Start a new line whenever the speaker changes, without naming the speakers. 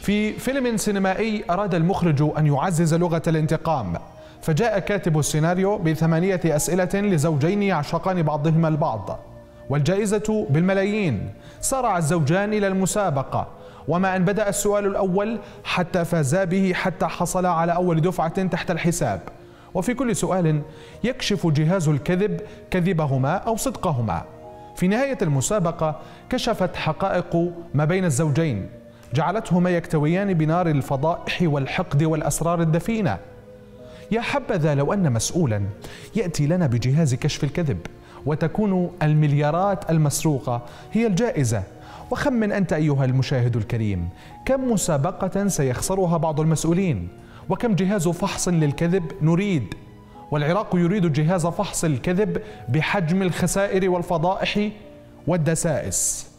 في فيلم سينمائي أراد المخرج أن يعزز لغة الانتقام، فجاء كاتب السيناريو ب8 أسئلة لزوجين يعشقان بعضهما البعض والجائزة بالملايين. سارع الزوجان إلى المسابقة، وما أن بدأ السؤال الأول حتى فازا به حتى حصل على أول دفعة تحت الحساب. وفي كل سؤال يكشف جهاز الكذب كذبهما أو صدقهما. في نهاية المسابقة كشفت حقائق ما بين الزوجين جعلتهما يكتويان بنار الفضائح والحقد والأسرار الدفينة. يا حبذا لو أن مسؤولا يأتي لنا بجهاز كشف الكذب وتكون المليارات المسروقة هي الجائزة. وخمن أنت أيها المشاهد الكريم، كم مسابقة سيخسرها بعض المسؤولين؟ وكم جهاز فحص للكذب نريد؟ والعراق يريد جهاز فحص الكذب بحجم الخسائر والفضائح والدسائس.